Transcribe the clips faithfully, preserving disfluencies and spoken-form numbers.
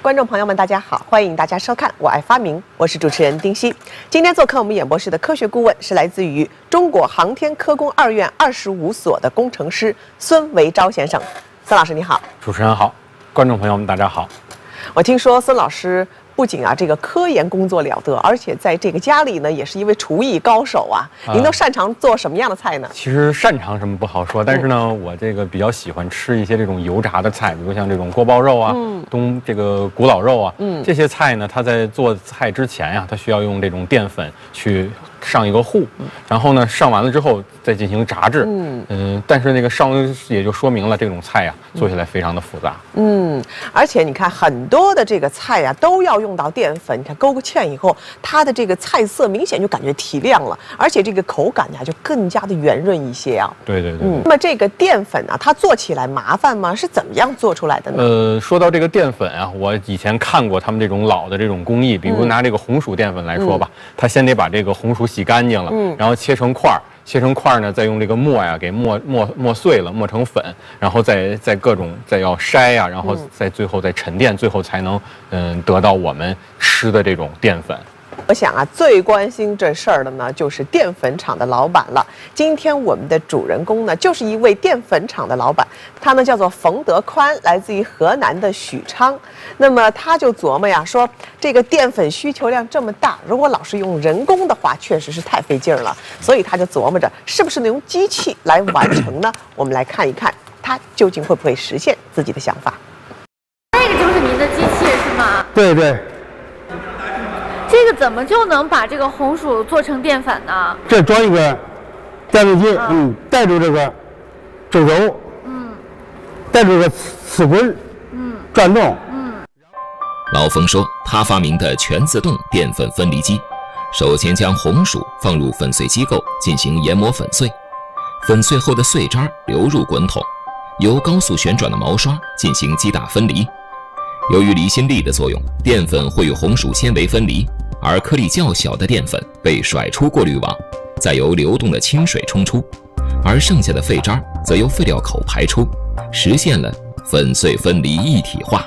观众朋友们，大家好，欢迎大家收看《我爱发明》，我是主持人丁熙。今天做客我们演播室的科学顾问是来自于中国航天科工二院二十五所的工程师孙维钊先生。孙老师你好。 主持人好，观众朋友们大家好。 我听说孙老师不仅啊这个科研工作了得，而且在这个家里呢也是一位厨艺高手啊。您都擅长做什么样的菜呢？ 其实擅长什么不好说，但是呢，嗯、我这个比较喜欢吃一些这种油炸的菜，比如像这种锅包肉啊，嗯、东这个古老肉啊，嗯，这些菜呢，它在做菜之前呀、啊，它需要用这种淀粉去上一个糊，然后呢上完了之后再进行炸制，嗯嗯、呃，但是那个上也就说明了这种菜呀、啊、做起来非常的复杂， 嗯，而且你看很多的这个菜呀、啊、都要用到淀粉，你看勾个芡以后，它的这个菜色明显就感觉提亮了，而且这个口感呀就更加的圆润一些啊。 对对对。 嗯，那么这个淀粉啊，它做起来麻烦吗？是怎么样做出来的呢？ 呃，说到这个淀粉啊，我以前看过他们这种老的这种工艺，比如拿这个红薯淀粉来说吧，嗯、它先得把这个红薯洗干净了，嗯，然后切成块儿，切成块儿呢，再用这个磨呀给磨磨磨碎了，磨成粉，然后再再各种再要筛呀，然后再最后再沉淀，最后才能嗯、呃、得到我们吃的这种淀粉。 我想啊，最关心这事儿的呢，就是淀粉厂的老板了。今天我们的主人公呢，就是一位淀粉厂的老板，他呢叫做冯德宽，来自于河南的许昌。那么他就琢磨呀，说这个淀粉需求量这么大，如果老是用人工的话，确实是太费劲儿了。所以他就琢磨着，是不是能用机器来完成呢？我们来看一看，他究竟会不会实现自己的想法。 这个就是您的机器是吗？ 对对。 这个怎么就能把这个红薯做成淀粉呢？ 这装一个电路机，嗯，带住这个轴轴，嗯，带住这个齿轮，嗯，转动，嗯。 老冯说，他发明的全自动淀粉分离机，首先将红薯放入粉碎机构进行研磨粉碎，粉碎后的碎渣流入滚筒，由高速旋转的毛刷进行击打分离。由于离心力的作用，淀粉会与红薯纤维分离，而颗粒较小的淀粉被甩出过滤网，再由流动的清水冲出，而剩下的废渣则由废料口排出，实现了粉碎分离一体化。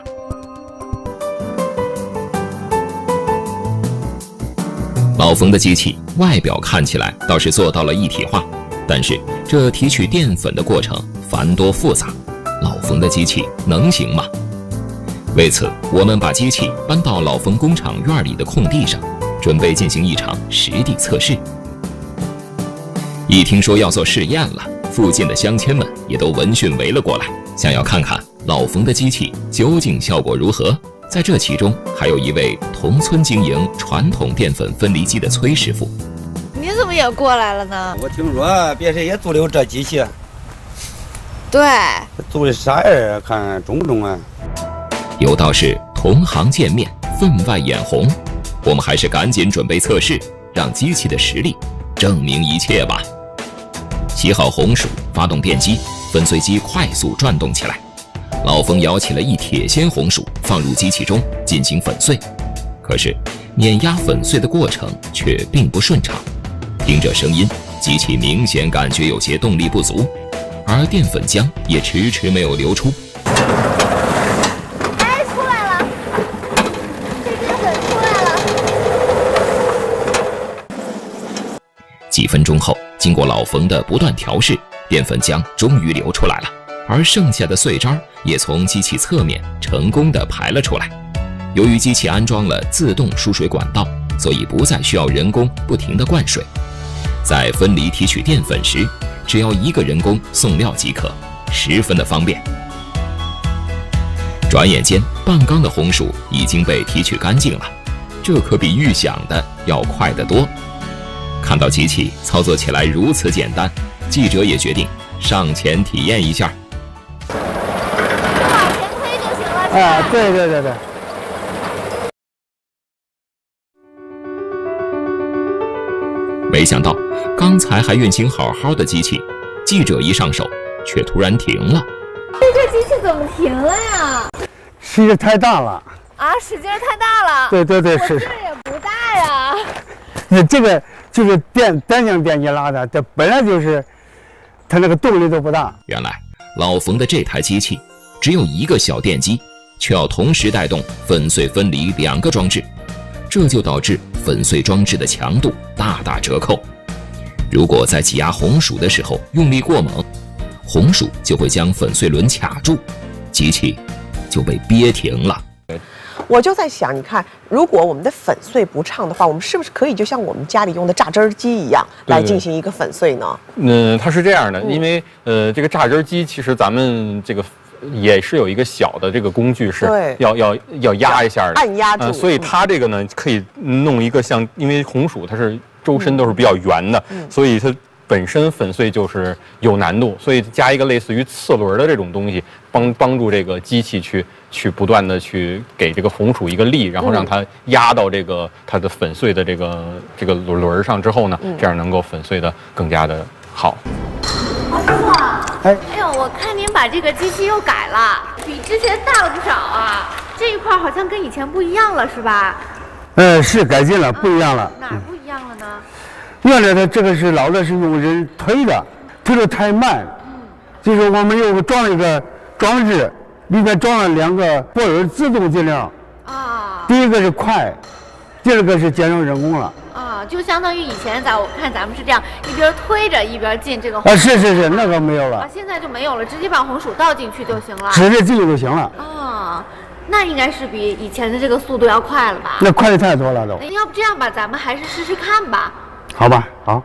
老冯的机器外表看起来倒是做到了一体化，但是这提取淀粉的过程繁多复杂，老冯的机器能行吗？为此，我们把机器搬到老冯工厂院里的空地上，准备进行一场实地测试。一听说要做试验了，附近的乡亲们也都闻讯围了过来，想要看看老冯的机器究竟效果如何。在这其中，还有一位同村经营传统淀粉分离机的崔师傅。 您怎么也过来了呢？ 我听说别人也做了这机器。 对。 做的啥呀？看中不中啊？ 有道是同行见面，分外眼红。我们还是赶紧准备测试，让机器的实力证明一切吧。洗好红薯，发动电机，粉碎机快速转动起来。老冯舀起了一铁锨红薯，放入机器中进行粉碎。可是碾压粉碎的过程却并不顺畅，听着声音，机器明显感觉有些动力不足，而淀粉浆也迟迟没有流出。几分钟后，经过老冯的不断调试，淀粉浆终于流出来了，而剩下的碎渣也从机器侧面成功地排了出来。由于机器安装了自动输水管道，所以不再需要人工不停地灌水。在分离提取淀粉时，只要一个人工送料即可，十分的方便。转眼间，半缸的红薯已经被提取干净了，这可比预想的要快得多。看到机器操作起来如此简单，记者也决定上前体验一下。 往前推就行了。 哎，对对对对。 没想到，刚才还运行好好的机器，记者一上手，却突然停了。 这这机器怎么停了呀？ 使劲太大了。 啊，使劲太大了。 对对对，是。 劲也不大呀。 你这个就是电单向电机拉的，这本来就是它那个动力都不大。 原来老冯的这台机器只有一个小电机， 却要同时带动粉碎分离两个装置，这就导致粉碎装置的强度大打折扣。如果在挤压红薯的时候用力过猛，红薯就会将粉碎轮卡住，机器就被憋停了。 我就在想，你看，如果我们的粉碎不畅的话，我们是不是可以就像我们家里用的榨汁机一样来进行一个粉碎呢？ 嗯，它是这样的，因为呃，这个榨汁机其实咱们这个也是有一个小的这个工具是要要要压一下的， 按压住、 呃，所以它这个呢可以弄一个像，因为红薯它是周身都是比较圆的，嗯、所以它本身粉碎就是有难度，所以加一个类似于刺轮的这种东西，帮帮助这个机器去去不断的去给这个红薯一个力，然后让它压到这个它的粉碎的这个这个轮轮上之后呢，这样能够粉碎的更加的好。 王师傅，哎，哎呦，我看您把这个机器又改了，比之前大了不少啊，这一块好像跟以前不一样了，是吧？ 呃，是改进了，不一样了。 哪儿不一样了呢？ 原来它这个是老的是用人推的，推的太慢，嗯，就是我们又装了一个装置，里面装了两个波轮自动进量，啊，第一个是快，第二个是节省人工了。 啊，就相当于以前咱我看咱们是这样，一边推着一边进这个红薯。啊，是是是，那个没有了。 啊，现在就没有了，直接把红薯倒进去就行了。 直接进去就行了。 啊，那应该是比以前的这个速度要快了吧？ 那快的太多了都。 要不这样吧，咱们还是试试看吧。 好吧，好。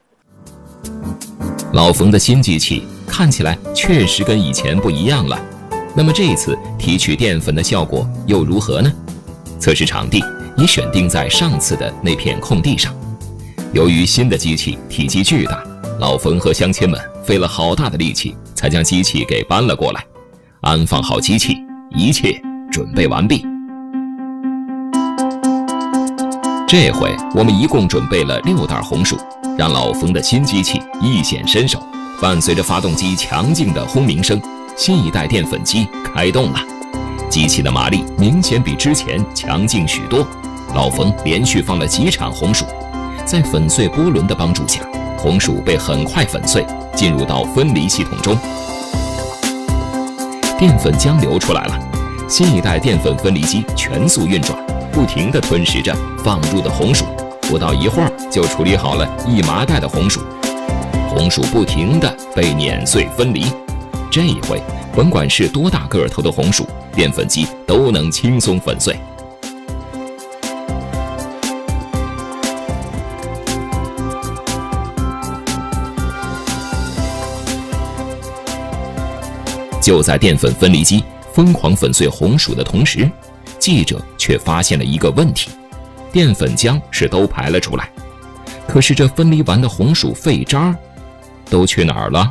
老冯的新机器看起来确实跟以前不一样了，那么这一次提取淀粉的效果又如何呢？测试场地已选定在上次的那片空地上。由于新的机器体积巨大，老冯和乡亲们费了好大的力气才将机器给搬了过来。安放好机器，一切准备完毕。这回我们一共准备了六袋红薯，让老冯的新机器一显身手。伴随着发动机强劲的轰鸣声，新一代淀粉机开动了。机器的马力明显比之前强劲许多。老冯连续放了几场红薯，在粉碎波轮的帮助下，红薯被很快粉碎，进入到分离系统中。淀粉浆流出来了，新一代淀粉分离机全速运转，不停地吞噬着放入的红薯，不到一会儿就处理好了一麻袋的红薯。红薯不停地被碾碎分离，这一回甭管是多大个头的红薯，淀粉机都能轻松粉碎。就在淀粉分离机疯狂粉碎红薯的同时，记者却发现了一个问题：淀粉浆是都排了出来，可是这分离完的红薯废渣都去哪儿了？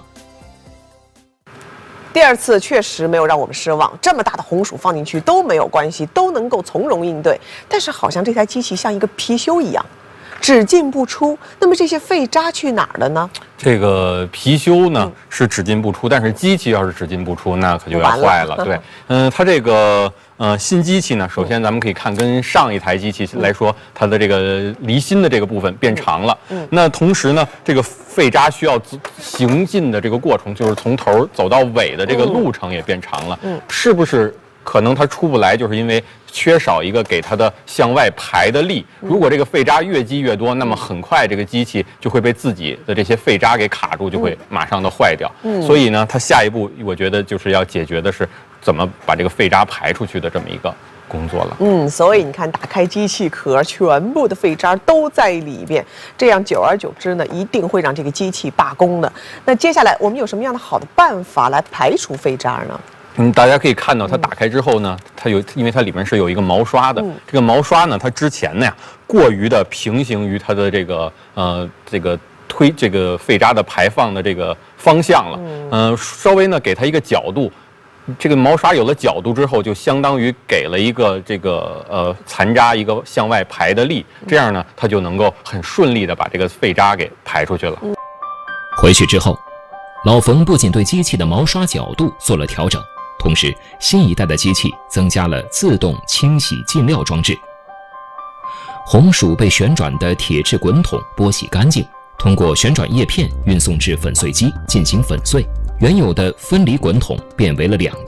第二次确实没有让我们失望，这么大的红薯放进去都没有关系，都能够从容应对。但是好像这台机器像一个貔貅一样，只进不出。那么这些废渣去哪儿了呢？这个貔貅呢、嗯、是只进不出，但是机器要是只进不出，那可就要坏了。对，嗯，它这个呃新机器呢，首先咱们可以看跟上一台机器来说，嗯、它的这个离心的这个部分变长了。嗯，那同时呢，这个废渣需要行进的这个过程，就是从头走到尾的这个路程也变长了。嗯，是不是可能它出不来，就是因为缺少一个给它的向外排的力？如果这个废渣越积越多，那么很快这个机器就会被自己的这些废渣给卡住，就会马上的坏掉。嗯，所以呢，它下一步我觉得就是要解决的是怎么把这个废渣排出去的这么一个工作了。嗯，所以你看，打开机器壳，全部的废渣都在里边，这样久而久之呢，一定会让这个机器罢工的。那接下来我们有什么样的好的办法来排除废渣呢？嗯，大家可以看到，它打开之后呢，它有，因为它里面是有一个毛刷的。嗯、这个毛刷呢，它之前呢呀，过于的平行于它的这个呃这个推这个废渣的排放的这个方向了。嗯、呃，稍微呢给它一个角度，这个毛刷有了角度之后，就相当于给了一个这个呃残渣一个向外排的力，这样呢，它就能够很顺利的把这个废渣给排出去了。嗯、 回去之后，老冯不仅对机器的毛刷角度做了调整。同时，新一代的机器增加了自动清洗进料装置。红薯被旋转的铁质滚筒剥洗干净，通过旋转叶片运送至粉碎机进行粉碎。原有的分离滚筒变为了两个，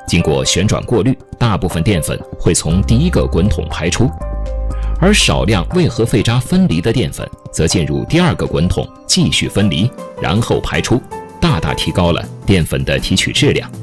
经过旋转过滤，大部分淀粉会从第一个滚筒排出，而少量未和废渣分离的淀粉则进入第二个滚筒继续分离，然后排出，大大提高了淀粉的提取质量。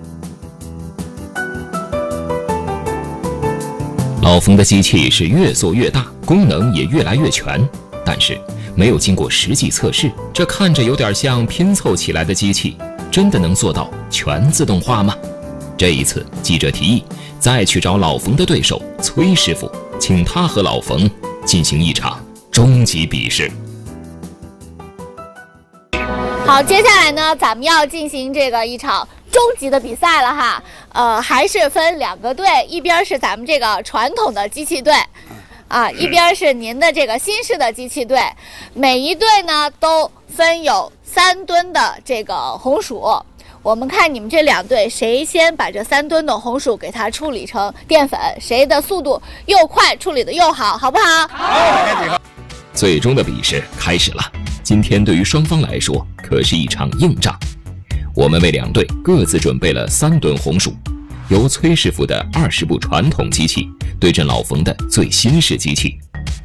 老冯的机器是越做越大，功能也越来越全，但是没有经过实际测试，这看着有点像拼凑起来的机器，真的能做到全自动化吗？这一次，记者提议再去找老冯的对手崔师傅，请他和老冯进行一场终极比试。 好，接下来呢，咱们要进行这个一场终极的比赛了哈。呃，还是分两个队，一边是咱们这个传统的机器队，啊，一边是您的这个新式的机器队。每一队呢都分有三吨的这个红薯。我们看你们这两队谁先把这三吨的红薯给它处理成淀粉，谁的速度又快，处理的又好，好不好？ 好。最终的比试开始了。今天对于双方来说可是一场硬仗。我们为两队各自准备了三吨红薯，由崔师傅的二十部传统机器对阵老冯的最新式机器。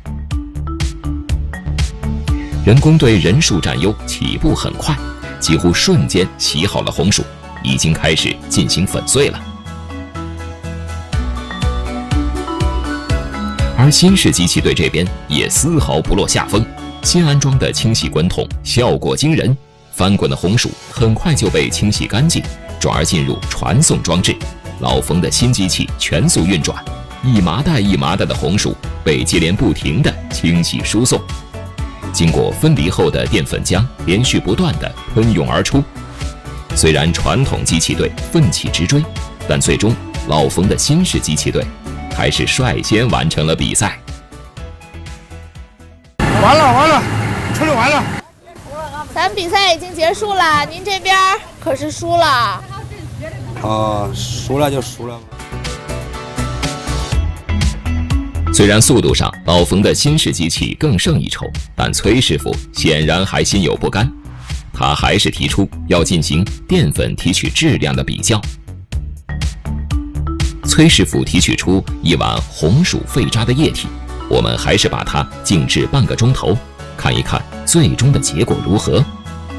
人工队人数占优，起步很快，几乎瞬间洗好了红薯，已经开始进行粉碎了。而新式机器队这边也丝毫不落下风，新安装的清洗滚筒效果惊人，翻滚的红薯很快就被清洗干净，转而进入传送装置。老冯的新机器全速运转，一麻袋一麻袋的红薯被接连不停地清洗输送。经过分离后的淀粉浆连续不断地喷涌而出。虽然传统机器队奋起直追，但最终老冯的新式机器队还是率先完成了比赛。 完了完了，处理完了。 咱比赛已经结束了，您这边可是输了。 哦，输了就输了。 虽然速度上老冯的新式机器更胜一筹，但崔师傅显然还心有不甘，他还是提出要进行淀粉提取质量的比较。崔师傅提取出一碗红薯废渣的液体，我们还是把它静置半个钟头，看一看最终的结果如何。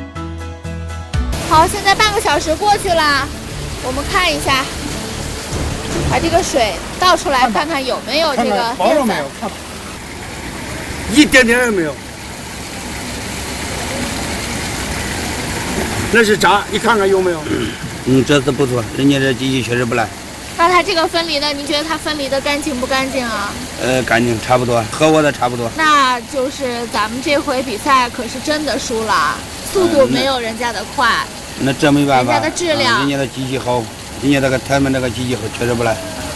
好，现在半个小时过去了，我们看一下，把这个水倒出来，看看有没有这个薄了没有？看，一点点也没有。那是渣，你看看有没有？ 嗯，这次不错，人家这机器确实不赖。 那它这个分离的，您觉得它分离的干净不干净啊？ 呃，干净，差不多，和我的差不多。 那就是咱们这回比赛可是真的输了，速度没有人家的快。 嗯、那, 那这没办法， 人家的质量， 嗯、人家的机器好，人家这个他们这个机器确实不赖。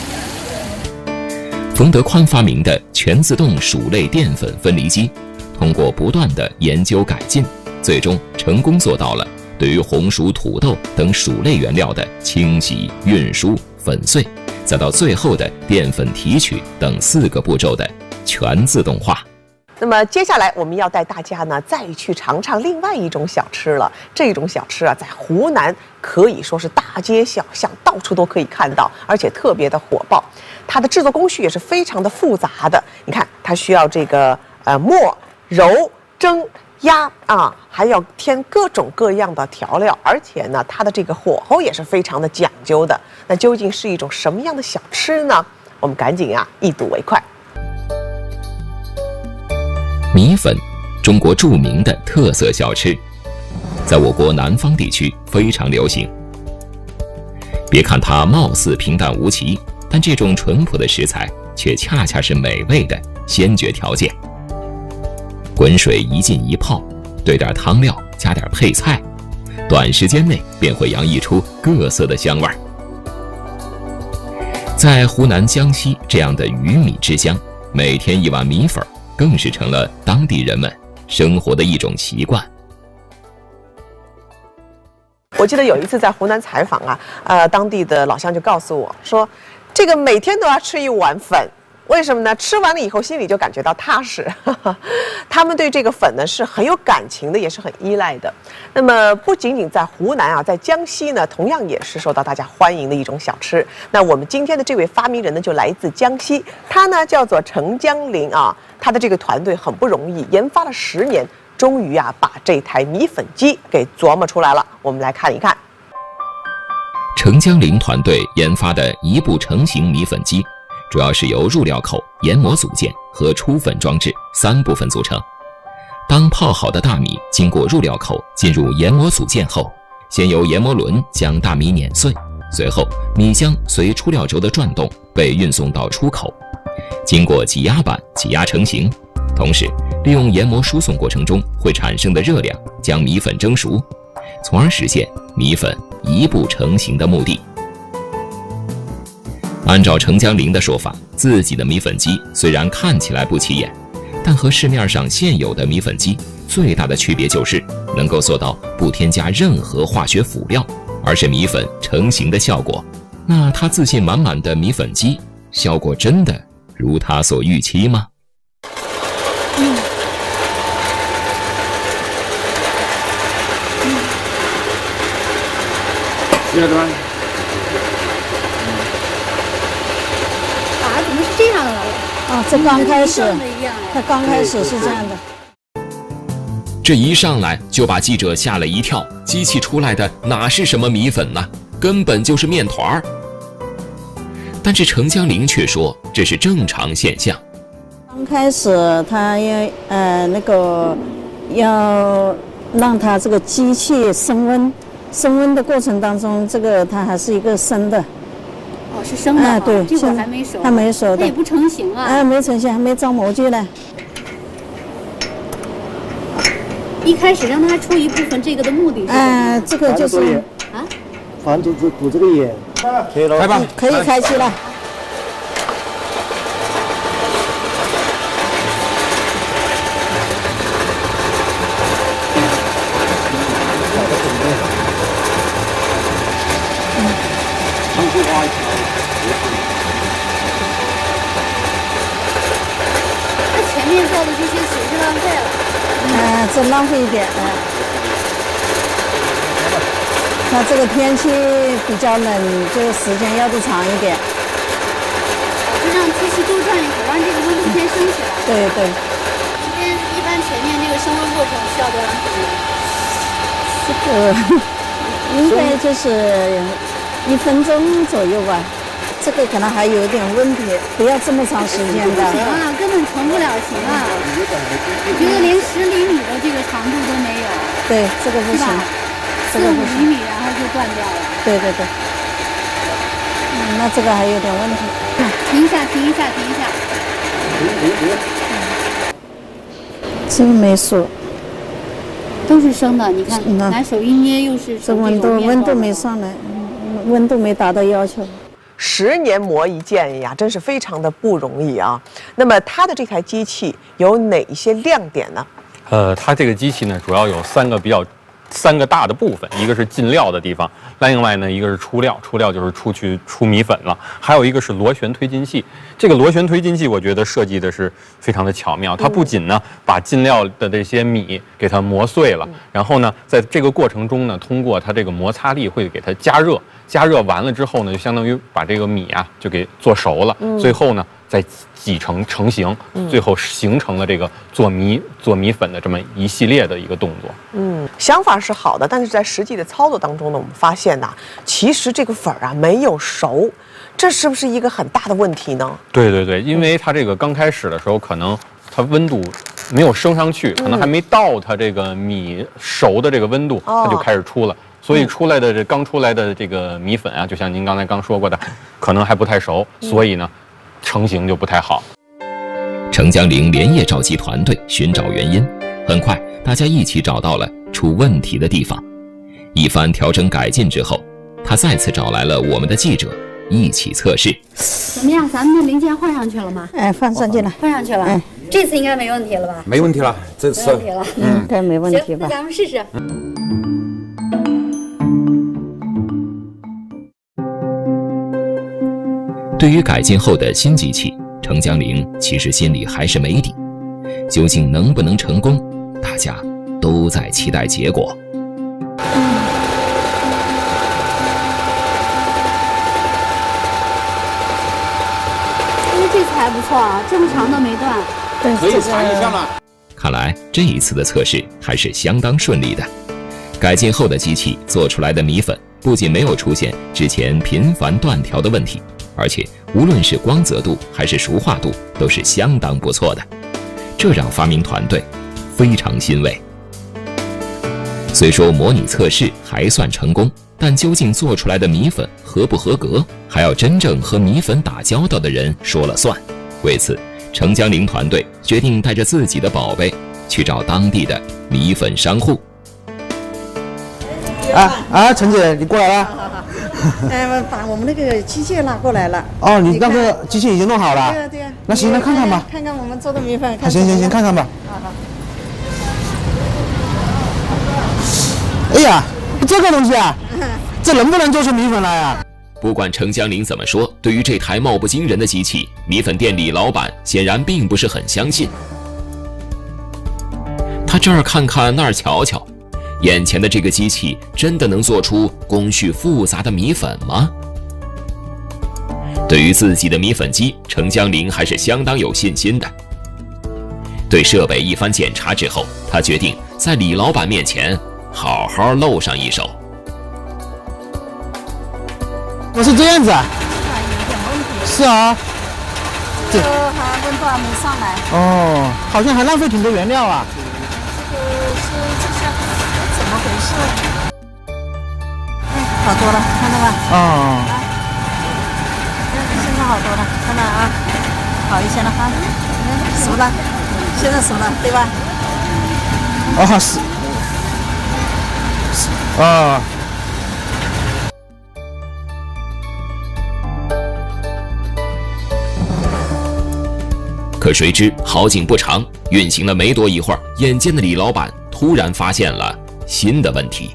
冯德宽发明的全自动薯类淀粉分离机，通过不断的研究改进，最终成功做到了对于红薯、土豆等薯类原料的清洗、运输、粉碎，再到最后的淀粉提取等四个步骤的全自动化。 那么接下来我们要带大家呢再去尝尝另外一种小吃了。这种小吃啊，在湖南可以说是大街小巷到处都可以看到，而且特别的火爆。它的制作工序也是非常的复杂的。你看，它需要这个呃磨、揉、蒸、压啊，还要添各种各样的调料，而且呢，它的这个火候也是非常的讲究的。那究竟是一种什么样的小吃呢？我们赶紧啊，一睹为快。 米粉，中国著名的特色小吃，在我国南方地区非常流行。别看它貌似平淡无奇，但这种淳朴的食材却恰恰是美味的先决条件。滚水一浸一泡，兑点汤料，加点配菜，短时间内便会洋溢出各色的香味儿。在湖南、江西这样的鱼米之乡，每天一碗米粉更是成了当地人们生活的一种习惯。 我记得有一次在湖南采访啊，呃，当地的老乡就告诉我说，这个每天都要吃一碗粉。 为什么呢？吃完了以后心里就感觉到踏实。他们对这个粉呢是很有感情的，也是很依赖的。那么不仅仅在湖南啊，在江西呢，同样也是受到大家欢迎的一种小吃。那我们今天的这位发明人呢，就来自江西，他呢叫做程江林啊。他的这个团队很不容易，研发了十年，终于啊把这台米粉机给琢磨出来了。我们来看一看。 程江林团队研发的一步成型米粉机，主要是由入料口、研磨组件和出粉装置三部分组成。当泡好的大米经过入料口进入研磨组件后，先由研磨轮将大米碾碎，随后米浆随出料轴的转动被运送到出口，经过挤压板挤压成型，同时利用研磨输送过程中会产生的热量将米粉蒸熟，从而实现米粉一步成型的目的。按照程江林的说法，自己的米粉机虽然看起来不起眼，但和市面上现有的米粉机最大的区别就是能够做到不添加任何化学辅料，而是米粉成型的效果。那他自信满满的米粉机效果真的如他所预期吗？ 嗯知道吗？ 啊，怎么是这样的？ 啊，这刚开始， 跟一样哎它刚开始是这样的。 这一上来就把记者吓了一跳，机器出来的哪是什么米粉呢？根本就是面团儿。但是程江林却说这是正常现象。 刚开始它要呃那个要让它这个机器升温，升温的过程当中，这个它还是一个生的。 哦，是生的哎， 吗？ 对， 这会儿现在还没熟， 还没熟的它也，不成型啊。 哎，没成型，还没着模具呢。 一开始让它出一部分这个的目的是什么？ 哎，这个就是啊， 反正煮煮这个盐，可以了。 来吧， 可以开机了。 那前面做的这些水是浪费了。 哎，这浪费一点，哎。那这个天气比较冷，这个时间要的长一点。 就让机器多转一会儿，让这个温度先升起来。 对对， 一边一般前面这个升温过程需要多长时间？ 这个应该就是一分钟左右吧。这个可能还有点问题，不要这么长时间的。 不行啊，根本成不了型啊！我觉得连十厘米的这个长度都没有， 对，这个不行是吧，？四五这个不行。 厘米，然后就断掉了。 对对对。嗯，那这个还有点问题。 停一下，停一下，停一下。 这个没熟， 都是生的，你看， 是的拿手一捏又是这温度温度没上来，嗯温度没达到要求。 十年磨一剑呀，真是非常的不容易啊。那么它的这台机器有哪一些亮点呢？ 呃，它这个机器呢，主要有三个比较。三个大的部分，一个是进料的地方，另外呢一个是出料，出料就是出去出米粉了，还有一个是螺旋推进器。这个螺旋推进器我觉得设计的是非常的巧妙，它不仅呢把进料的这些米给它磨碎了，然后呢在这个过程中呢，通过它这个摩擦力会给它加热，加热完了之后呢，就相当于把这个米啊就给做熟了，最后呢再挤成成型，最后形成了这个做米做米粉的这么一系列的一个动作。 嗯，想法是好的，但是在实际的操作当中呢，我们发现呐、其实这个粉儿啊没有熟，这是不是一个很大的问题呢？ 对对对，因为它这个刚开始的时候，可能它温度没有升上去，可能还没到它这个米熟的这个温度，它就开始出了。所以出来的这刚出来的这个米粉啊，就像您刚才刚说过的，可能还不太熟，所以呢，成型就不太好。 程江林连夜召集团队寻找原因，很快大家一起找到了出问题的地方。一番调整改进之后，他再次找来了我们的记者一起测试。 怎么样？咱们的零件换上去了吗？ 哎，放上去了， 换上去了。 哎， 这次应该没问题了吧？ 没问题了，这没次问题了。 应该没问题行，那吧？ 咱们试试。 对于改进后的新机器， 程江玲其实心里还是没底，究竟能不能成功，大家都在期待结果。 哎，这次还不错啊，这么长都没断。 对， 可以尝一下了。 看来这一次的测试还是相当顺利的。改进后的机器做出来的米粉不仅没有出现之前频繁断条的问题，而且无论是光泽度还是熟化度都是相当不错的，这让发明团队非常欣慰。虽说模拟测试还算成功，但究竟做出来的米粉合不合格，还要真正和米粉打交道的人说了算。为此，程江玲团队决定带着自己的宝贝去找当地的米粉商户。 啊啊，陈姐，你过来了。 好好好。哎，把我们那个机械拿过来了。 哦，你那个机器已经弄好了。 对呀对呀。 那行，那看看吧。 看看我们做的米粉。 啊，行行行，看看吧。 好好。 哎呀，这个东西啊，这能不能做出米粉来啊？ 不管程江玲怎么说，对于这台貌不惊人的机器，米粉店里老板显然并不是很相信。他这儿看看那儿瞧瞧，眼前的这个机器真的能做出工序复杂的米粉吗？对于自己的米粉机，程江玲还是相当有信心的。对设备一番检查之后，他决定在李老板面前好好露上一手。 我是这样子啊。 有点问题。 是啊。 这个还温度还没上来。 哦，好像还浪费挺多原料啊。 这个是这是怎么回事？哎，好多了，看到吧？ 哦。 啊，现在好多了，看到啊，好一些了哈。熟了，现在熟了，对吧？ 哦，是。啊。 可谁知好景不长，运行了没多一会儿，眼尖的李老板突然发现了新的问题。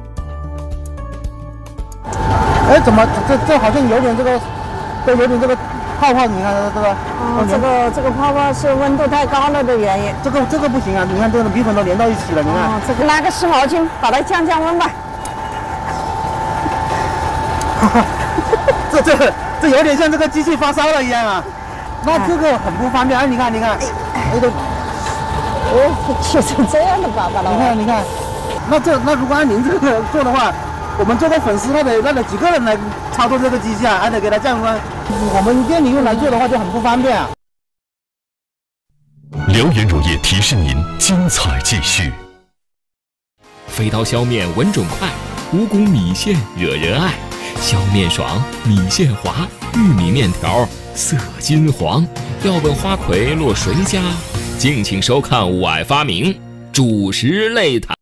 哎，怎么这这好像有点这个，这有点这个泡泡？你看这个。 哦，这个这个泡泡是温度太高了的原因。 这个这个不行啊！你看这个米粉都连到一起了，你看。 哦，这个拿个湿毛巾把它降降温吧。 这这这有点像这个机器发烧了一样啊。那这个很不方便啊！你看，你看，哎都， 哦，切成这样的粑粑了。 你看，你看，那这那如果按您这个做的话，我们做个粉丝，那得那得几个人来操作这个机器啊，还得给它降温。我们店里用来做的话就很不方便啊。 辽源乳业提示您：精彩继续。 飞刀削面稳准快，五谷米线惹人爱，削面爽，米线滑，玉米面条色金黄。要问花魁落谁家？敬请收看我爱发明主食擂台。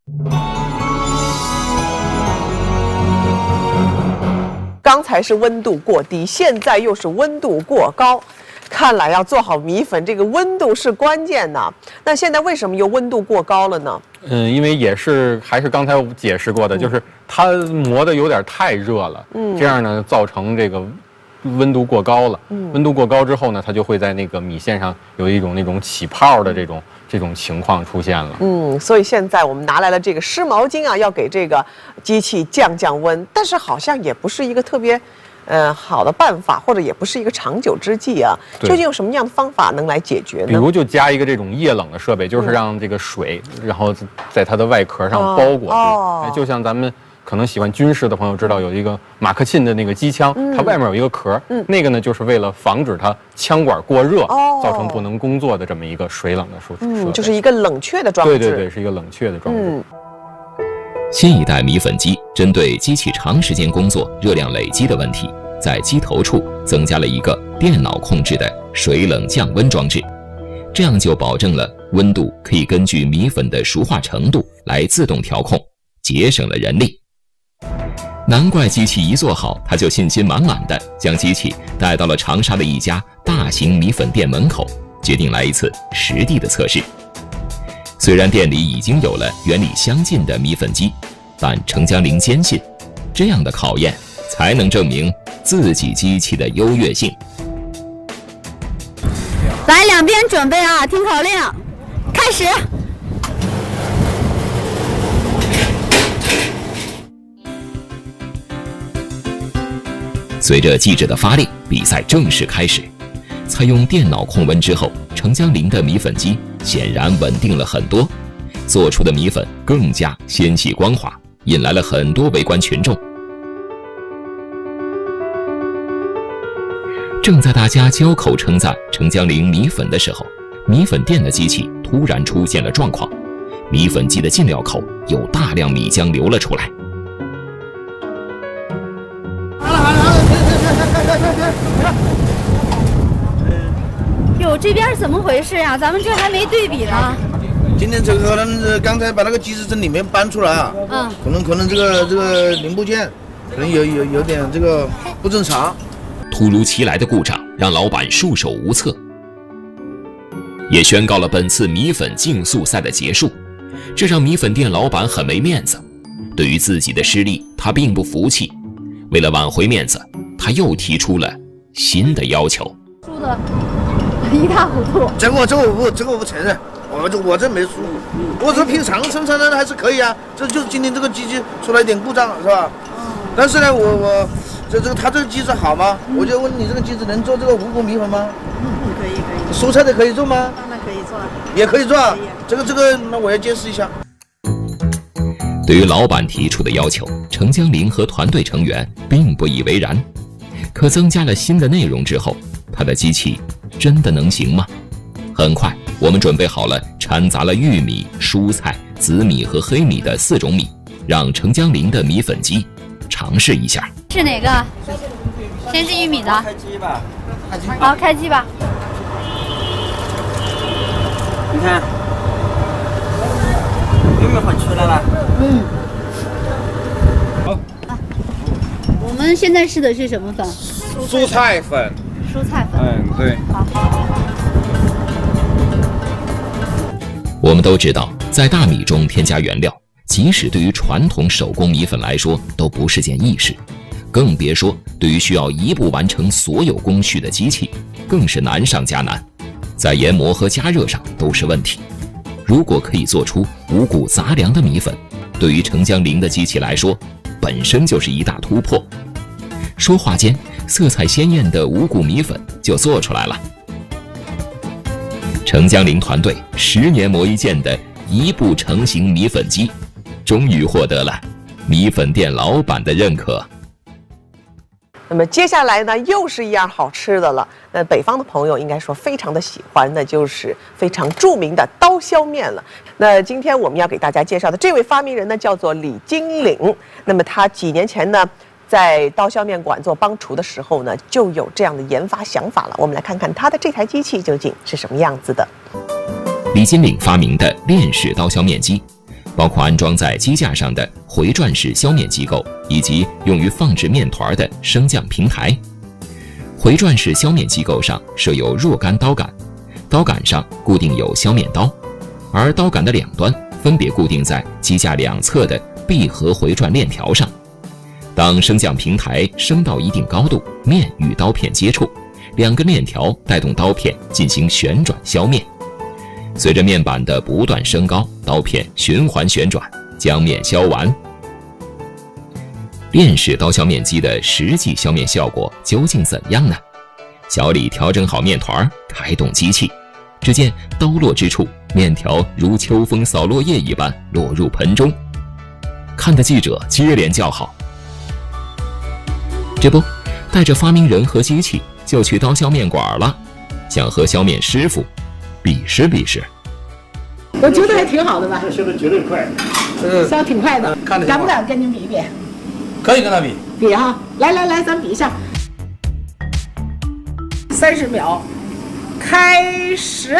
刚才是温度过低，现在又是温度过高，看来要做好米粉，这个温度是关键呢。那现在为什么又温度过高了呢？ 嗯，因为也是还是刚才我解释过的，嗯、就是它磨的有点太热了，嗯，这样呢造成这个温度过高了。嗯，温度过高之后呢，它就会在那个米线上有一种那种起泡的这种。这种情况出现了， 嗯，所以现在我们拿来了这个湿毛巾啊，要给这个机器降降温，但是好像也不是一个特别，呃，好的办法，或者也不是一个长久之计啊。究竟有什么样的方法能来解决呢？ 比如就加一个这种液冷的设备，就是让这个水，嗯、然后在它的外壳上包裹住，哦、就像咱们。可能喜欢军事的朋友知道有一个马克沁的那个机枪，嗯、它外面有一个壳，嗯、那个呢就是为了防止它枪管过热，哦、造成不能工作的这么一个水冷的设备， 嗯，就是一个冷却的装置。 对对对，是一个冷却的装置。嗯、 新一代米粉机针对机器长时间工作热量累积的问题，在机头处增加了一个电脑控制的水冷降温装置，这样就保证了温度可以根据米粉的熟化程度来自动调控，节省了人力。难怪机器一做好，他就信心满满的将机器带到了长沙的一家大型米粉店门口，决定来一次实地的测试。虽然店里已经有了原理相近的米粉机，但程江玲坚信，这样的考验才能证明自己机器的优越性。 两边准备啊，听口令，开始。 随着记者的发令，比赛正式开始。采用电脑控温之后，程江林的米粉机显然稳定了很多，做出的米粉更加纤细光滑，引来了很多围观群众。正在大家交口称赞程江林米粉的时候，米粉店的机器突然出现了状况，米粉机的进料口有大量米浆流了出来。 好了好了好了，停停停停停停停停！ 哟，这边怎么回事呀？咱们这还没对比呢。 今天这个可能刚才把那个机子从里面搬出来啊，嗯，可能可能这个这个零部件可能有有有点这个不正常。 突如其来的故障让老板束手无策，也宣告了本次米粉竞速赛的结束。这让米粉店老板很没面子。对于自己的失利，他并不服气。为了挽回面子，他又提出了新的要求。 输的一塌糊涂。 这个我这个我不这个我不承认，我这我这没输，我这平常生产的还是可以啊。这就是今天这个机器出了一点故障，是吧？但是呢，我我这这个他这个机子好吗？嗯、我就问你，这个机子能做这个五谷米粉吗？ 嗯，可以可以。 蔬菜的可以做吗？ 当然可以做， 也可以做。可以这个这个，那我要见识一下。 对于老板提出的要求，程江林和团队成员并不以为然。可增加了新的内容之后，他的机器真的能行吗？很快，我们准备好了掺杂了玉米、蔬菜、紫米和黑米的四种米，让程江林的米粉机尝试一下。 是哪个？先是玉米的。 开机吧，开机。 好，开机吧。 你看，玉米粉出来了。 嗯。好。啊，我们现在试的是什么粉？ 蔬菜粉。 蔬菜粉。 嗯，对。 好。 我们都知道，在大米中添加原料，即使对于传统手工米粉来说都不是件易事，更别说对于需要一步完成所有工序的机器，更是难上加难。在研磨和加热上都是问题。如果可以做出五谷杂粮的米粉，对于程江林的机器来说，本身就是一大突破。说话间，色彩鲜艳的五谷米粉就做出来了。程江林团队十年磨一剑的一步成型米粉机，终于获得了米粉店老板的认可。 那么接下来呢，又是一样好吃的了。那北方的朋友应该说非常的喜欢，那就是非常著名的刀削面了。那今天我们要给大家介绍的这位发明人呢，叫做李金岭。那么他几年前呢，在刀削面馆做帮厨的时候呢，就有这样的研发想法了。我们来看看他的这台机器究竟是什么样子的。 李金岭发明的链式刀削面机，包括安装在机架上的回转式削面机构，以及用于放置面团的升降平台。回转式削面机构上设有若干刀杆，刀杆上固定有削面刀，而刀杆的两端分别固定在机架两侧的闭合回转链条上。当升降平台升到一定高度，面与刀片接触，两根链条带动刀片进行旋转削面。随着面板的不断升高，刀片循环旋转，将面削完。链式刀削面机的实际削面效果究竟怎样呢？小李调整好面团，开动机器，只见刀落之处，面条如秋风扫落叶一般落入盆中。看的记者接连叫好。这不，带着发明人和机器就去刀削面馆了，想和削面师傅比试比试。 我觉得还挺好的吧， 削的绝对快， 削的挺快的，敢不敢跟您比一比？ 可以跟他比， 比哈，来来来，咱比一下。三十秒，开始。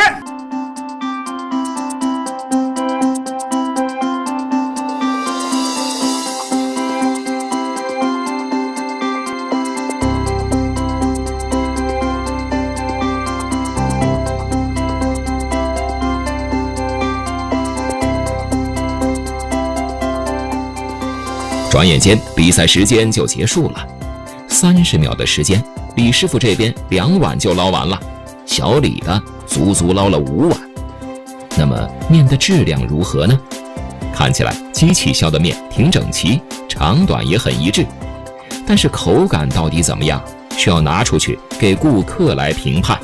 转眼间，比赛时间就结束了。三十秒的时间，李师傅这边两碗就捞完了，小李的足足捞了五碗。那么面的质量如何呢？看起来机器削的面挺整齐，长短也很一致，但是口感到底怎么样，需要拿出去给顾客来评判。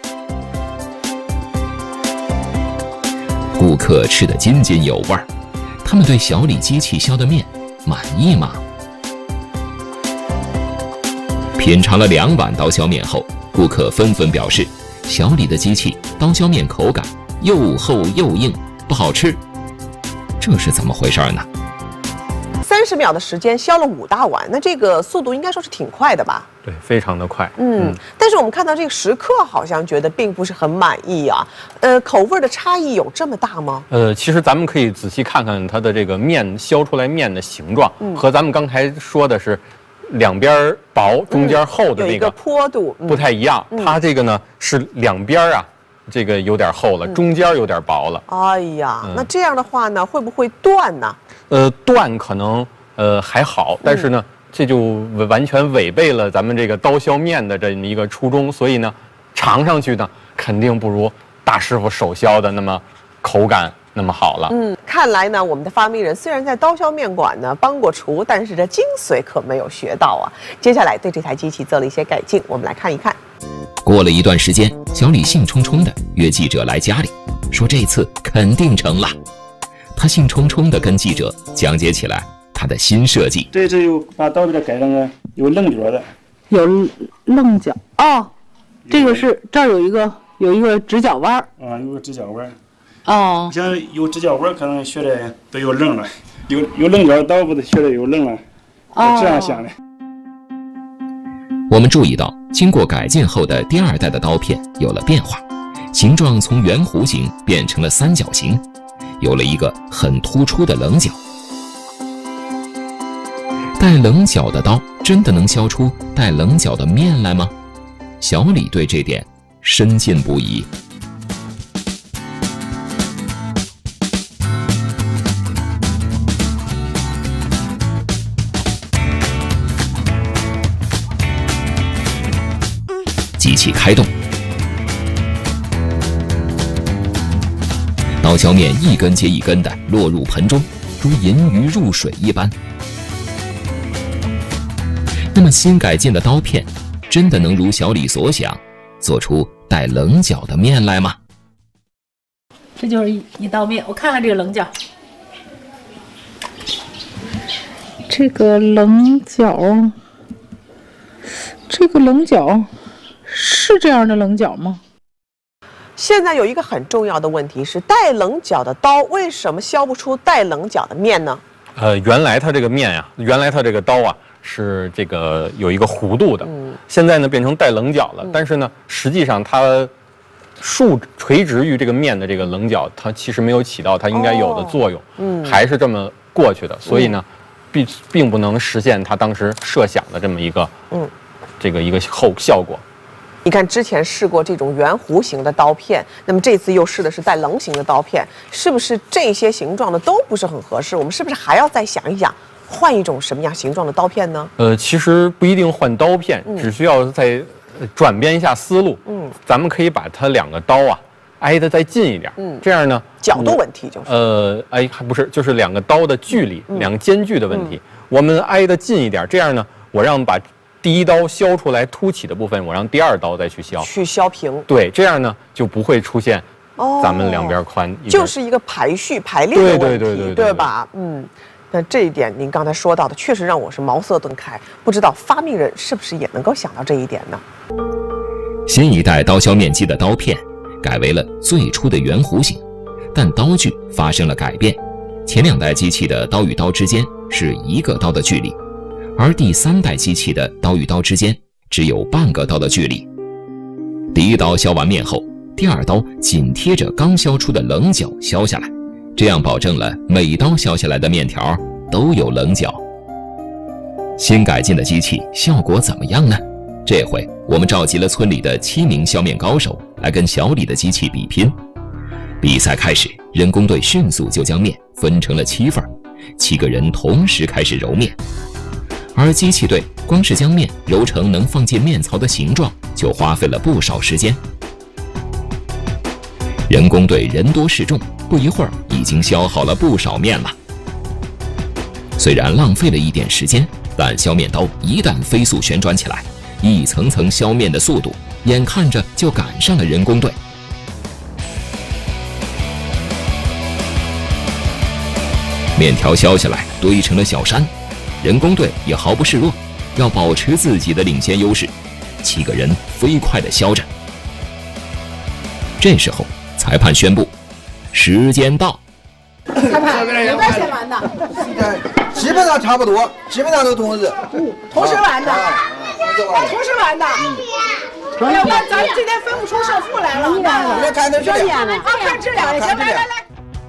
顾客吃得津津有味儿，他们对小李机器削的面满意吗？品尝了两碗刀削面后，顾客纷纷表示，小李的机器刀削面口感又厚又硬，不好吃。这是怎么回事呢？ 三十秒的时间削了五大碗，那这个速度应该说是挺快的吧？ 对，非常的快。 嗯，嗯但是我们看到这个食客好像觉得并不是很满意啊。呃，口味的差异有这么大吗？ 呃，其实咱们可以仔细看看它的这个面削出来面的形状，嗯、和咱们刚才说的是两边薄、中间厚的那个坡度不太一样。嗯、它这个呢是两边啊。这个有点厚了，中间有点薄了。 哎呀，嗯、那这样的话呢，会不会断呢？ 呃，断可能呃还好，但是呢，嗯、这就完全违背了咱们这个刀削面的这么一个初衷，所以呢，尝上去呢，肯定不如大师傅手削的那么口感那么好了。 嗯，看来呢，我们的发明人虽然在刀削面馆呢帮过厨，但是这精髓可没有学到啊。接下来对这台机器做了一些改进，我们来看一看。 过了一段时间，小李兴冲冲地约记者来家里，说这次肯定成了。他兴冲冲地跟记者讲解起来他的新设计。 这次又把刀片改成了有棱角的， 有棱角哦，这个是这儿有一个有一个直角弯儿啊，有个直角弯哦。 像有直角弯，可能学的都有棱了，有有棱角的刀不得学的有棱了，哦，这样想的。 我们注意到，经过改进后的第二代的刀片有了变化，形状从圆弧形变成了三角形，有了一个很突出的棱角。带棱角的刀真的能削出带棱角的面来吗？小李对这点深信不疑。机器开动，刀削面一根接一根的落入盆中，如银鱼入水一般。那么新改进的刀片真的能如小李所想，做出带棱角的面来吗？ 这就是一一刀面，我看看这个棱角，这个棱角，这个棱角。是这样的棱角吗？ 现在有一个很重要的问题是，带棱角的刀为什么削不出带棱角的面呢？ 呃，原来它这个面呀、啊，原来它这个刀啊是这个有一个弧度的，嗯、现在呢变成带棱角了。嗯、但是呢，实际上它竖垂直于这个面的这个棱角，它其实没有起到它应该有的作用，哦、嗯，还是这么过去的。所以呢，并并不能实现它当时设想的这么一个，嗯，这个一个后效果。 你看，之前试过这种圆弧形的刀片，那么这次又试的是带棱形的刀片，是不是这些形状的都不是很合适？我们是不是还要再想一想，换一种什么样形状的刀片呢？ 呃，其实不一定换刀片，嗯、只需要再转变一下思路。嗯，咱们可以把它两个刀啊挨得再近一点。嗯，这样呢， 角度问题就是。 呃，哎，还不是，就是两个刀的距离，嗯、两个间距的问题。嗯、我们挨得近一点，这样呢，我让把。第一刀削出来凸起的部分，我让第二刀再去削， 去削平。 对，这样呢就不会出现咱们两边宽， 哦、就是一个排序排列的问题，对对对 对, 对, 对吧？嗯，那这一点您刚才说到的，确实让我是茅塞顿开，不知道发明人是不是也能够想到这一点呢？ 新一代刀削面机的刀片改为了最初的圆弧形，但刀具发生了改变，前两代机器的刀与刀之间是一个刀的距离。而第三代机器的刀与刀之间只有半个刀的距离。第一刀削完面后，第二刀紧贴着刚削出的棱角削下来，这样保证了每刀削下来的面条都有棱角。新改进的机器效果怎么样呢？这回我们召集了村里的七名削面高手来跟小李的机器比拼。比赛开始，人工队迅速就将面分成了七份，七个人同时开始揉面。而机器队光是将面揉成能放进面槽的形状，就花费了不少时间。 人工队人多势众，不一会儿已经消耗了不少面了。虽然浪费了一点时间，但削面刀一旦飞速旋转起来，一层层削面的速度，眼看着就赶上了人工队。面条削下来，堆成了小山，人工队也毫不示弱，要保持自己的领先优势。七个人飞快地削着。这时候，裁判宣布，时间到。 裁判，有段写完的？ 基本上差不多，基本上都同时。 同时完的，同时完的。哎呀，那咱今天分不出胜负来了。 那看这质量， 啊，看质量也行，来来来。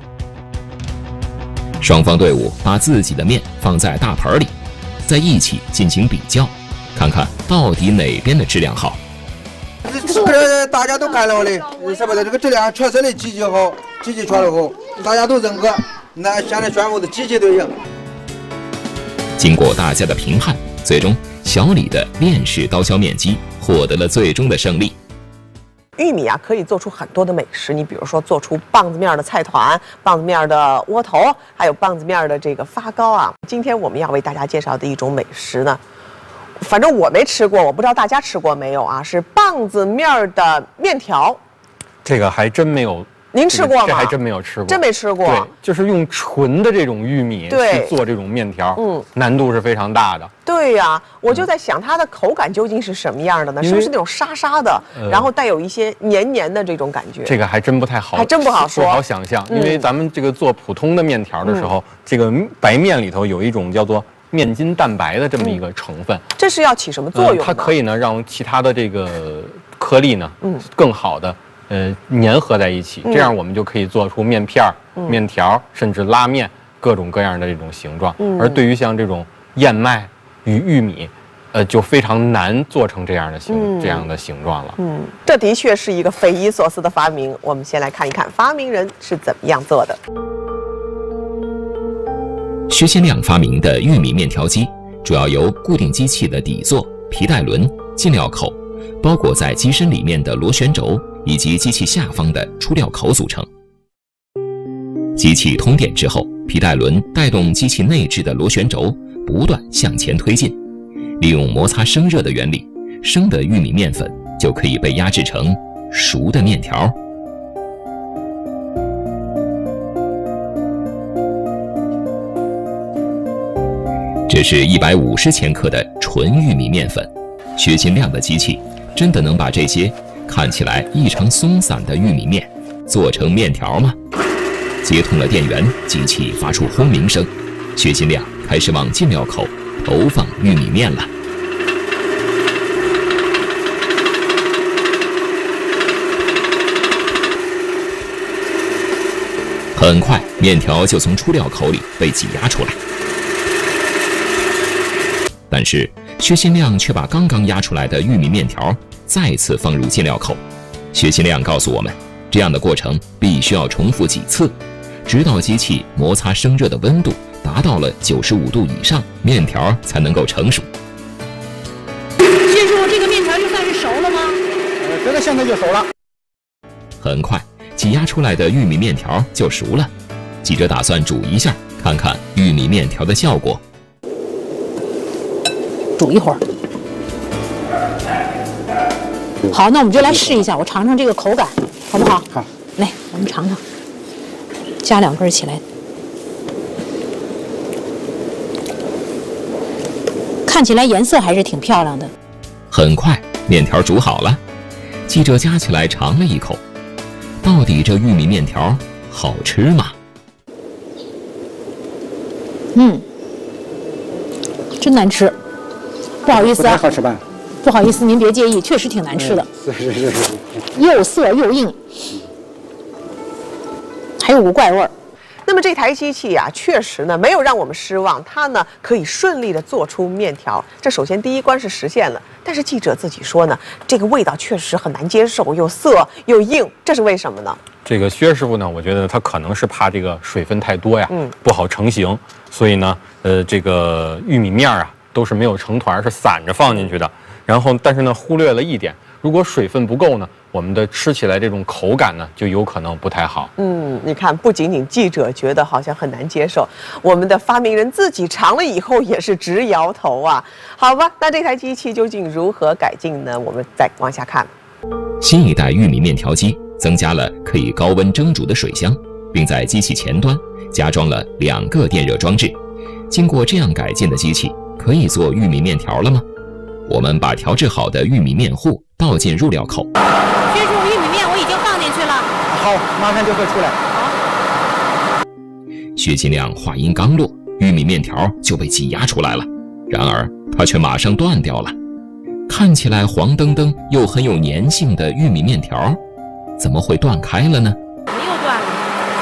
双方队伍把自己的面放在大盆里，在一起进行比较，看看到底哪边的质量好。 这个大家都看了的，是不是？这个质量确实的机器好，机器确实好，大家都认可。那现在宣布的机器都行。 经过大家的评判，最终小李的链式刀削面机获得了最终的胜利。 玉米啊，可以做出很多的美食。你比如说，做出棒子面的菜团、棒子面的窝头，还有棒子面的这个发糕啊。今天我们要为大家介绍的一种美食呢，反正我没吃过，我不知道大家吃过没有啊？是棒子面的面条。 这个还真没有。 您吃过吗？ 这还真没有吃过， 真没吃过。 对，就是用纯的这种玉米去做这种面条，嗯，难度是非常大的。 对呀、啊，我就在想它的口感究竟是什么样的呢？是不是那种沙沙的，呃、然后带有一些黏黏的这种感觉？ 这个还真不太好， 还真不好说， 不好想象。因为咱们这个做普通的面条的时候，嗯、这个白面里头有一种叫做面筋蛋白的这么一个成分， 嗯、这是要起什么作用、呃？ 它可以呢让其他的这个颗粒呢，嗯，更好的。呃，粘合在一起，这样我们就可以做出面片儿、嗯、面条，甚至拉面各种各样的这种形状。嗯、而对于像这种燕麦与玉米，呃，就非常难做成这样的形、嗯、这样的形状了。 嗯，这的确是一个匪夷所思的发明。我们先来看一看发明人是怎么样做的。 薛新亮发明的玉米面条机，主要由固定机器的底座、皮带轮、进料口、包裹在机身里面的螺旋轴以及机器下方的出料口组成。机器通电之后，皮带轮带动机器内置的螺旋轴不断向前推进，利用摩擦生热的原理，生的玉米面粉就可以被压制成熟的面条。这是一百五十千克的纯玉米面粉，薛新亮的机器真的能把这些看起来异常松散的玉米面做成面条吗？接通了电源，机器发出轰鸣声，薛新亮开始往进料口投放玉米面了。很快，面条就从出料口里被挤压出来。但是薛新亮却把刚刚压出来的玉米面条再次放入进料口。薛新亮告诉我们，这样的过程必须要重复几次，直到机器摩擦生热的温度达到了九十五度以上，面条才能够成熟。 薛师傅，这个面条就算是熟了吗？ 呃，这个现在就熟了。 很快，挤压出来的玉米面条就熟了。记者打算煮一下，看看玉米面条的效果。 煮一会儿。好，那我们就来试一下，我尝尝这个口感，好不好？ 好， 来，我们尝尝，加两根起来，看起来颜色还是挺漂亮的。 很快，面条煮好了，记者夹起来尝了一口，到底这玉米面条好吃吗？ 嗯，真难吃。不好意思啊， 不太好吃吧？ 不好意思，您别介意，确实挺难吃的。 是是是是， 又涩又硬，还有股怪味儿。 那么这台机器呀、啊，确实呢没有让我们失望，它呢可以顺利的做出面条。这首先第一关是实现了，但是记者自己说呢，这个味道确实很难接受，又涩又硬，这是为什么呢？ 这个薛师傅呢，我觉得他可能是怕这个水分太多呀， 嗯， 不好成型，所以呢，呃，这个玉米面啊都是没有成团，是散着放进去的。然后，但是呢，忽略了一点，如果水分不够呢， 我们的吃起来这种口感呢，就有可能不太好。 嗯，你看，不仅仅记者觉得好像很难接受，我们的发明人自己尝了以后也是直摇头啊。好吧，那这台机器究竟如何改进呢？我们再往下看。 新一代玉米面条机增加了可以高温蒸煮的水箱，并在机器前端加装了两个电热装置。经过这样改进的机器，可以做玉米面条了吗？我们把调制好的玉米面糊倒进入料口。 薛叔，玉米面我已经放进去了。 好，马上就会出来。 好。 薛金亮话音刚落，玉米面条就被挤压出来了，然而它却马上断掉了。看起来黄澄澄又很有粘性的玉米面条，怎么会断开了呢？ 没有断了。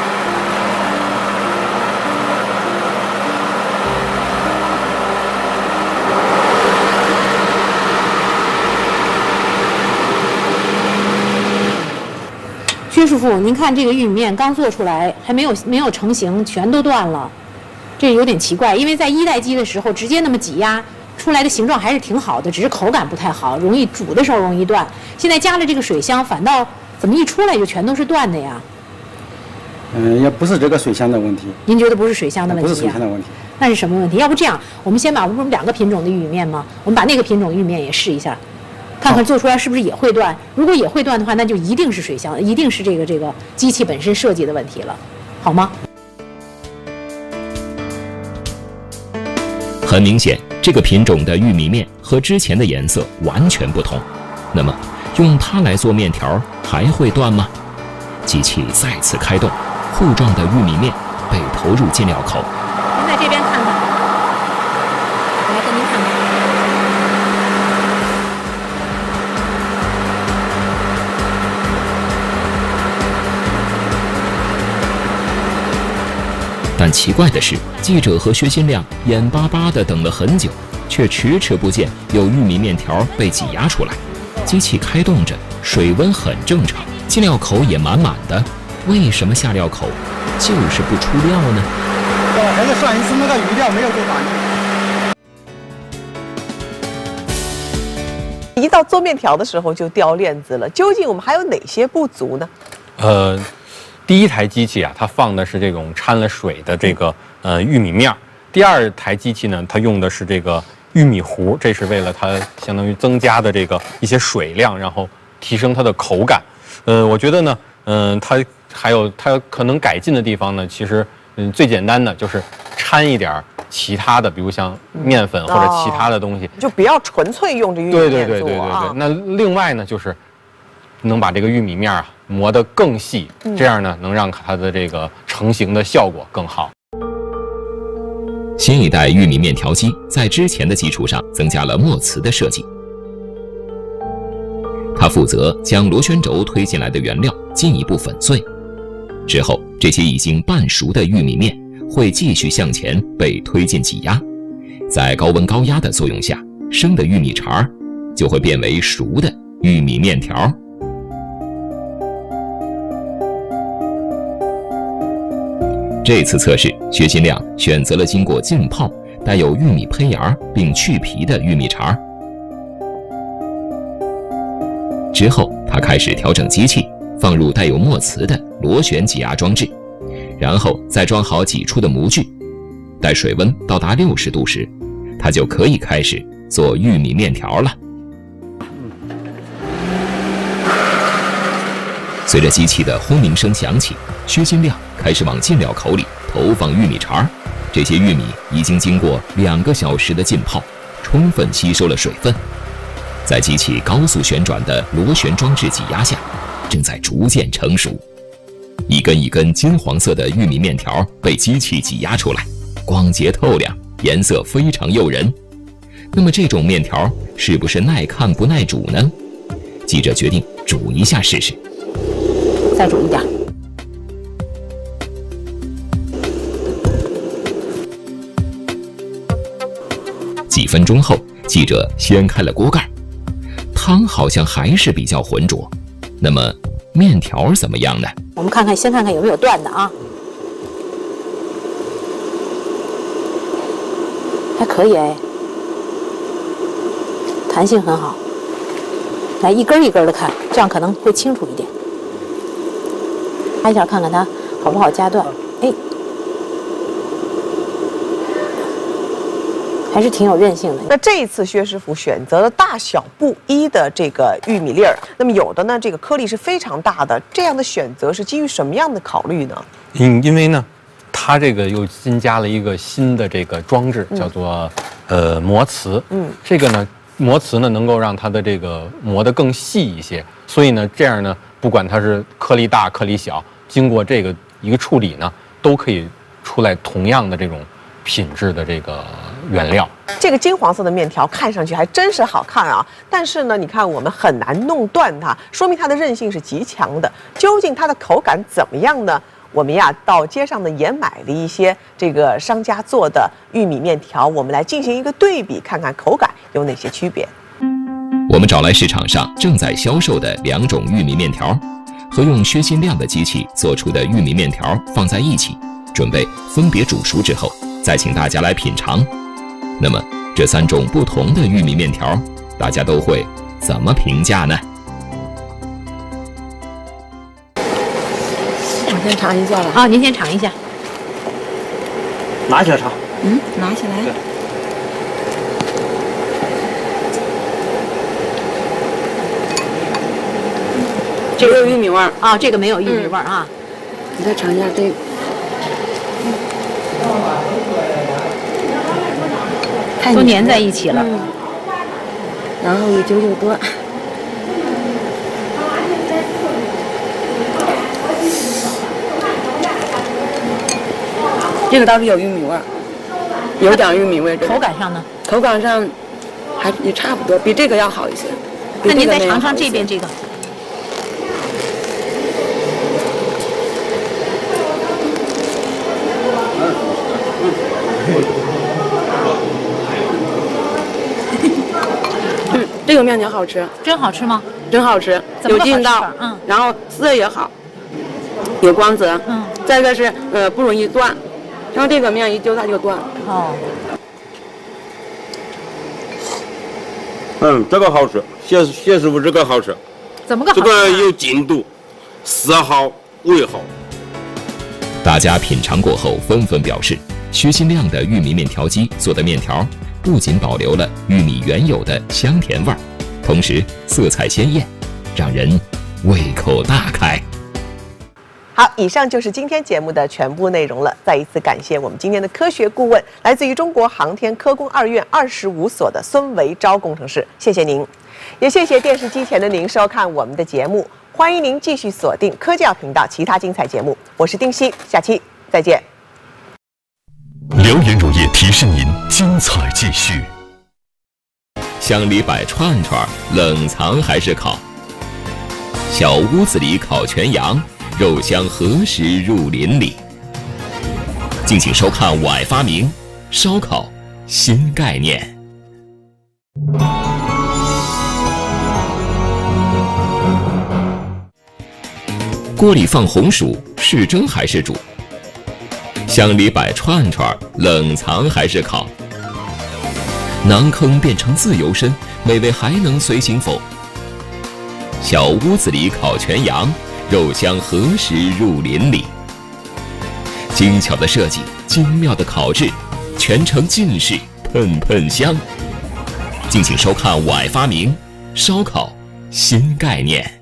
薛师傅，您看这个玉米面刚做出来，还没有没有成型，全都断了，这有点奇怪。因为在一代机的时候，直接那么挤压出来的形状还是挺好的，只是口感不太好，容易煮的时候容易断。现在加了这个水箱，反倒怎么一出来就全都是断的呀？ 嗯，也不是这个水箱的问题。 您觉得不是水箱的问题、啊？ 不是水箱的问题。那是什么问题？要不这样，我们先把我们两个品种的玉米面吗？我们把那个品种玉米面也试一下。看看做出来是不是也会断？如果也会断的话，那就一定是水箱，一定是这个这个机器本身设计的问题了，好吗？ 很明显，这个品种的玉米面和之前的颜色完全不同。那么，用它来做面条还会断吗？机器再次开动，糊状的玉米面被投入进料口。 您在这边看看，我来跟您看看。 但奇怪的是，记者和薛金亮眼巴巴地等了很久，却迟迟不见有玉米面条被挤压出来。机器开动着，水温很正常，进料口也满满的，为什么下料口就是不出料呢？ 哦，还是上一次那个余料没有做满。 一到做面条的时候就掉链子了，究竟我们还有哪些不足呢？ 呃。第一台机器啊，它放的是这种掺了水的这个呃玉米面儿。第二台机器呢，它用的是这个玉米糊，这是为了它相当于增加的这个一些水量，然后提升它的口感。呃，我觉得呢，嗯、呃，它还有它可能改进的地方呢，其实嗯最简单的就是掺一点其他的，比如像面粉或者其他的东西， 哦、就不要纯粹用这玉米面做。对对对对对对。啊、 那另外呢，就是能把这个玉米面啊磨得更细，这样呢能让它的这个成型的效果更好。 新一代玉米面条机在之前的基础上增加了墨瓷的设计，它负责将螺旋轴推进来的原料进一步粉碎，之后这些已经半熟的玉米面会继续向前被推进挤压，在高温高压的作用下，生的玉米碴就会变为熟的玉米面条。这次测试，薛金亮选择了经过浸泡、带有玉米胚芽并去皮的玉米碴。之后，他开始调整机器，放入带有墨瓷的螺旋挤压装置，然后再装好挤出的模具。待水温到达六十度时，他就可以开始做玉米面条了。随着机器的轰鸣声响起，薛金亮开始往进料口里投放玉米碴。这些玉米已经经过两个小时的浸泡，充分吸收了水分，在机器高速旋转的螺旋装置挤压下，正在逐渐成熟。一根一根金黄色的玉米面条被机器挤压出来，光洁透亮，颜色非常诱人。那么这种面条是不是耐看不耐煮呢？记者决定煮一下试试。 再煮一点。 几分钟后，记者掀开了锅盖，汤好像还是比较浑浊。那么面条怎么样呢？ 我们看看，先看看有没有断的啊。还可以哎，弹性很好。 来一根一根的看，这样可能会清楚一点。拍一下看看它好不好夹断，哎，还是挺有韧性的。 那这一次薛师傅选择了大小不一的这个玉米粒儿，那么有的呢这个颗粒是非常大的，这样的选择是基于什么样的考虑呢？ 嗯，因为呢，它这个又新加了一个新的这个装置，叫做、嗯、呃磨瓷。嗯，这个呢磨瓷呢能够让它的这个磨得更细一些，所以呢这样呢不管它是颗粒大颗粒小，经过这个一个处理呢，都可以出来同样的这种品质的这个原料。 这个金黄色的面条看上去还真是好看啊，但是呢，你看我们很难弄断它，说明它的韧性是极强的。究竟它的口感怎么样呢？我们呀到街上呢也买了一些这个商家做的玉米面条，我们来进行一个对比，看看口感有哪些区别。 我们找来市场上正在销售的两种玉米面条，和用薛新亮的机器做出的玉米面条放在一起，准备分别煮熟之后，再请大家来品尝。那么这三种不同的玉米面条，大家都会怎么评价呢？ 我先尝一下吧。 啊、哦，您先尝一下。 拿起来尝。 嗯，拿起来。 这个有玉米味儿啊、哦，这个没有玉米味儿啊。 你再尝一下这个。 都粘在一起了。 嗯、然后一揪就断。这个倒是有玉米味儿，有点玉米味。 口感上呢？ 口感上还也差不多，比这个要好一些。 那您再尝尝这边这个。 嗯，这个面条好吃。 真好吃吗？ 真好吃，有劲道， 嗯， 然后色也好，有光泽，嗯，再一个是呃不容易断。然后这个面一揪它就断。哦。 嗯，这个好吃，谢谢师傅这个好吃。 怎么个好吃、啊？ 这个有筋度，丝好味好。 大家品尝过后纷纷表示，薛新亮的玉米面条机做的面条不仅保留了玉米原有的香甜味儿，同时色彩鲜艳，让人胃口大开。 好，以上就是今天节目的全部内容了。再一次感谢我们今天的科学顾问，来自于中国航天科工二院二十五所的孙维昭工程师，谢谢您，也谢谢电视机前的您收看我们的节目。欢迎您继续锁定科教频道其他精彩节目，我是丁熙，下期再见。 辽源乳业提示您，精彩继续。 乡里摆串串，冷藏还是烤？小屋子里烤全羊。肉香何时入林里？敬请收看《我爱发明》，烧烤新概念。锅里放红薯，是蒸还是煮？乡里摆串串，冷藏还是烤？馕坑变成自由身，美味还能随行否？小屋子里烤全羊。肉香何时入林里？精巧的设计，精妙的烤制，全程尽是喷喷香。敬请收看《我爱发明》，烧烤新概念。